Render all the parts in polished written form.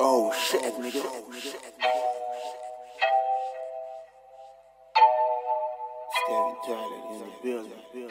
Oh shit, nigga. Scary Tyler in the building.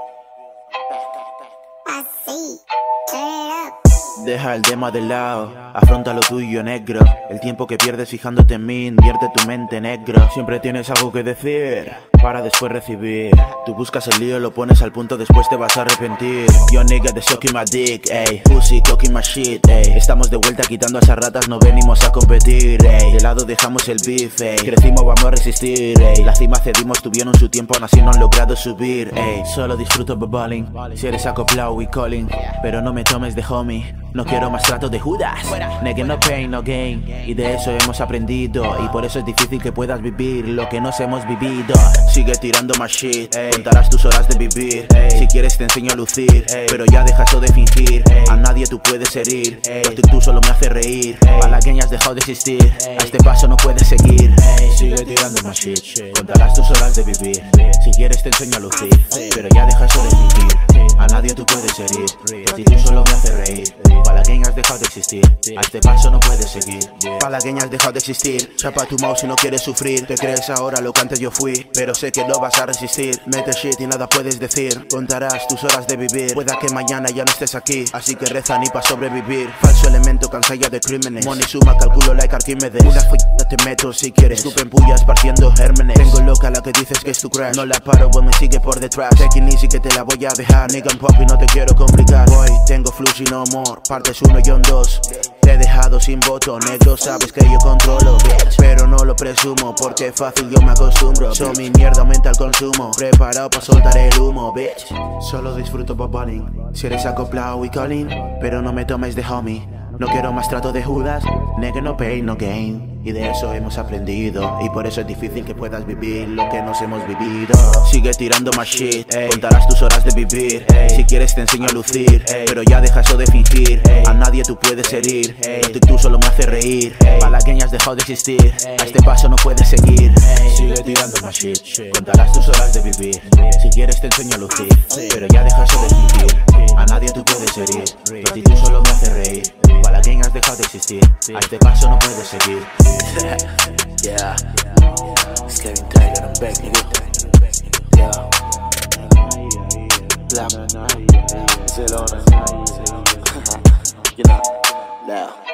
Así, turn it up. Deja el tema de lado, afronta lo tuyo, negro. El tiempo que pierdes fijándote en mí, invierte tu mente, negro. Siempre tienes algo que decir, para después recibir. Tú buscas el lío, lo pones al punto, después te vas a arrepentir. Yo nigga de sucking my dick, ey. Pussy cooking my shit, ey. Estamos de vuelta quitando a esas ratas, no venimos a competir, ey. De lado dejamos el beef, ey. Crecimos, vamos a resistir, ey. La cima cedimos, tuvieron su tiempo, aún así no han logrado subir, ey. Solo disfruto bubbling, si eres acoplado we calling. Pero no me tomes de homie, no quiero más trato de Judas. Nigga, no pain, no gain. Y de eso hemos aprendido, y por eso es difícil que puedas vivir lo que nos hemos vivido. Sigue tirando más shit, contarás tus horas de vivir. Si quieres te enseño a lucir, pero ya deja eso de fingir. A nadie tú puedes herir, porque tú solo me haces reír. Malagueña has dejado de existir, a este paso no puedes seguir. Sigue tirando más shit, contarás tus horas de vivir. Si quieres te enseño a lucir, pero ya deja eso de fingir. A nadie tú puedes herir, porque tú solo me haces reír. Malagueña has dejado de existir, a este paso no puedes seguir. Malagueña has dejado de existir, chapa tu mouse si no quieres sufrir. Te crees ahora lo que antes yo fui, pero sé que no vas a resistir. Mete shit y nada puedes decir, contarás tus horas de vivir. Pueda que mañana ya no estés aquí, así que reza ni pa' sobrevivir. Falso elemento, cansalla de crímenes. Money suma, calculo like Arquímedes. Una follada te meto si quieres, escupen pullas partiendo gérmenes. Tengo loca la que dices que es tu crush, no la paro, pues me sigue por detrás. Take it easy que te la voy a dejar, nigga I'm poppy, no te quiero complicar. Boy, tengo flush y no more, partes 1 y 2. Te he dejado sin voto, negro, sabes que yo controlo, bitch. Pero no lo presumo, porque fácil yo me acostumbro. So mi mierda aumenta el consumo, preparado pa' soltar el humo, bitch. Solo disfruto bubbling, si eres acoplado we calling. Pero no me tomes de homie, no quiero más trato de Judas. Nigga, no pain, no gain. Y de eso hemos aprendido, y por eso es difícil que puedas vivir lo que nos hemos vivido. Sigue tirando más shit, contarás tus horas de vivir. Si quieres te enseño a lucir, pero ya deja eso de fingir. A nadie tú puedes herir, porque tú solo me haces reír. Malagueña has dejado de existir, a este paso no puedes seguir. Sigue tirando más shit, contarás tus horas de vivir. Si quieres te enseño a lucir, pero ya deja eso de fingir. A nadie tú puedes herir, porque tú solo me haces reír. Malagueña has dejado de existir, a este paso no puedes seguir. Yeah, Scary Tyler, I'm back, nigga. Yeah, Black, Zelona, you know, now.